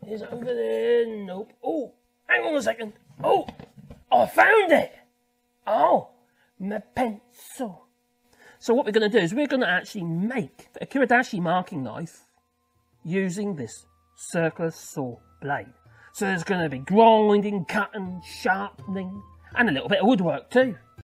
Is it over there? Nope. Oh, hang on a second. Oh, I found it. Oh, my pencil. So what we're going to do is we're going to actually make a kiradashi marking knife using this circular saw blade. So there's going to be grinding, cutting, sharpening, and a little bit of woodwork too.